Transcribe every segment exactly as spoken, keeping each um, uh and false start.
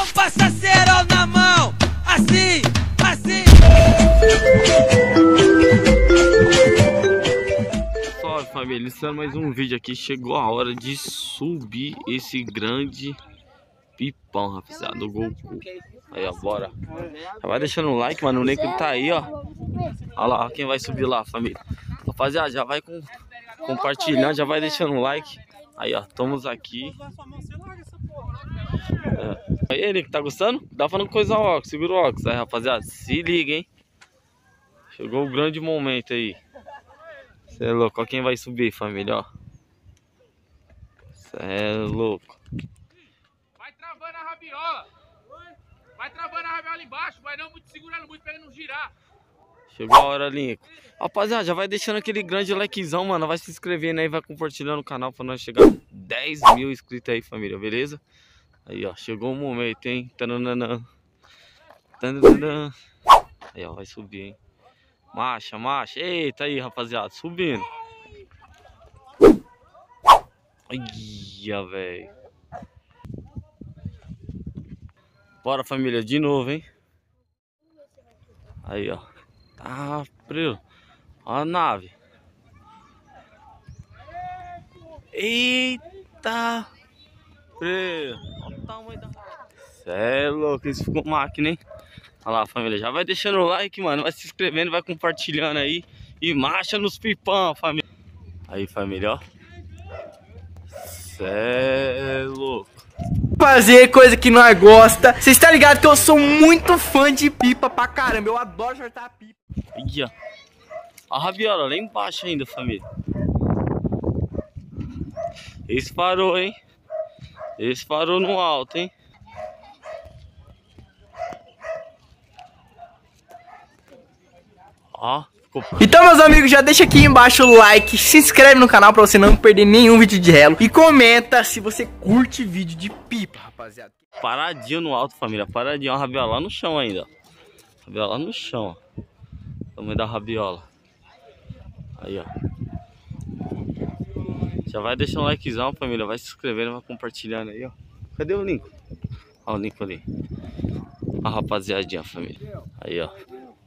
passa cerol na mão, assim, assim. Salve família, iniciando mais um vídeo aqui. Chegou a hora de subir esse grande pipão, rapaziada, do Goku. Aí, ó, bora. Já vai deixando o like, mano, o Nico tá aí, ó. Olha lá, ó, quem vai subir lá, família. Rapaziada, já vai com, compartilhando, já vai deixando o like. Aí, ó, estamos aqui. É. Aí, Nico, tá gostando? Dá falando coisa ao óculos, segura o óculos. Aí, rapaziada, se liga, hein. Chegou o grande momento aí. Cê é louco, ó quem vai subir, família, ó. Cê é louco. Vai travando a rabiola. Vai travando a rabiola embaixo, vai não muito segurando muito pra ele não girar. Chegou a hora, Lincoln. Rapaziada, já vai deixando aquele grande likezão, mano. Vai se inscrevendo aí, vai compartilhando o canal pra nós chegar a dez mil inscritos aí, família, beleza? Aí, ó, chegou o momento, hein? Tananana. Tananana. Aí, ó, vai subir, hein? Marcha, marcha. Eita aí, rapaziada, subindo. Ai, velho. Bora, família, de novo, hein? Aí, ó. Tá frio. Ó a nave. Eita frio. Olha o tamanho da... Cê é louco, isso ficou máquina, hein? Olha lá, família, já vai deixando o like, mano. Vai se inscrevendo, vai compartilhando aí. E marcha nos pipão, família. Aí, família, ó. Cê é louco. Fazer coisa que nós gosta. Vocês estão ligados que eu sou muito fã de pipa pra caramba. Eu adoro jartar pipa. Aí, ó. A rabiola lá embaixo ainda, família. Esse parou, hein? Esse parou no alto, hein? Ó. Então, meus amigos, já deixa aqui embaixo o like, se inscreve no canal pra você não perder nenhum vídeo de relo e comenta se você curte vídeo de pipa, rapaziada. Paradinho no alto, família, paradinho, a rabiola lá no chão ainda, ó. Rabiola lá no chão, ó. Tamanho da rabiola. Aí, ó. Já vai deixando um likezão, família, vai se inscrevendo, vai compartilhando aí, ó. Cadê o Lincoln? Ó o Lincoln ali. A rapaziadinha, família. Aí, ó.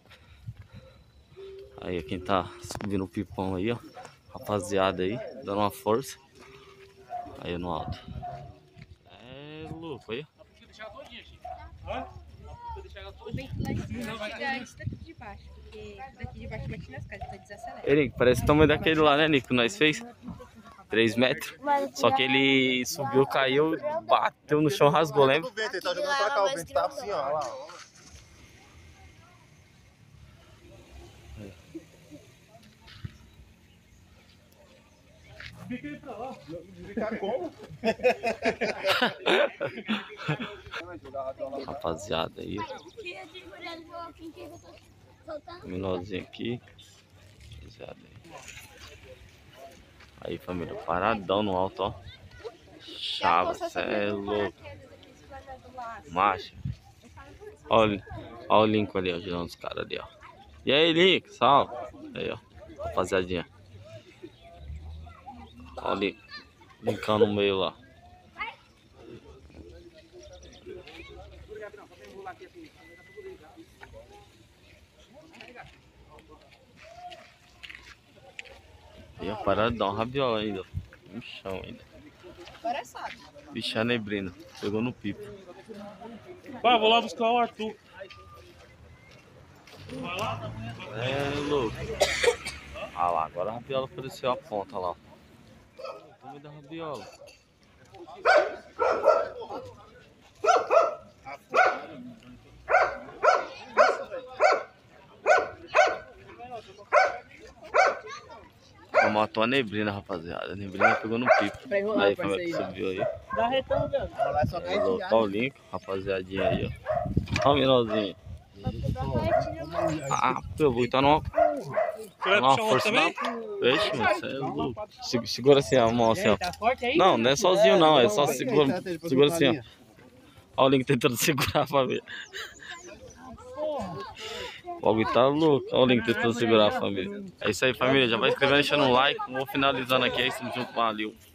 Aí, quem tá subindo o pipão aí, ó. Rapaziada aí, dando uma força. Aí no alto. É louco, aí, ó. Deixa eu deixar ela todinha, Chico. Hã? Deixa eu deixar ela O vento lá de cima vai chegar esse daqui de baixo, porque daqui de baixo bate nas casas, então desacelera. Ele parece o tamanho daquele lá, né, Nico, que nós fez? três metros. Só que ele subiu, caiu, bateu no chão, rasgou, lembra? O vento, ele tá jogando pra cá, o vento tá assim, ó. Olha lá, ó. Fica aí pra lá. Ficar como? Rapaziada aí. Menorzinho aqui. Rapaziada aí. Aí, família, paradão no alto, ó. Chava, cê é louco. Macho. Olha, olha o Lincoln ali, ó, ajudando os caras ali, ó. E aí, Lincoln, salve. Aí, ó, rapaziadinha. Olha o Lincoln, Lincoln no meio lá. E a parada dá uma rabiola ainda, no chão ainda. Agora é sabe. Bicha neblina, pegou no pipo. Vai, vou lá buscar o Arthur. É louco. Ah lá, agora a rabiola apareceu a ponta lá. O tamanho da rabiola. Matou a neblina, rapaziada. A neblina pegou no pipo. Aí, família que subiu aí. Dá retorno, velho. É louco. Olha o Lincoln, rapaziadinha aí, ó. Olha o menorzinho. Ah, eu vou estar no. Você vai Não, puxar um força também? não. Peixe, mano, você é louco. Se- Segura assim a mão assim, ó. Tá forte aí? Não, não é sozinho não, é só segura, segura assim, ó. Olha o Link tentando segurar pra ver. O bagulho tá louco. Olha o Link tentando segurar a família. É isso aí, família. Já vai inscrevendo, deixando um like. Vou finalizando aqui aí, junto com a Lil.